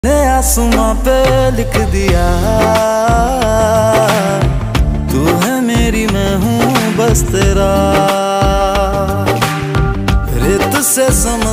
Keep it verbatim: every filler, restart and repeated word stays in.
ने आसमां पे लिख दिया, तू है मेरी मैं हूँ बस तेरा। रेत से समा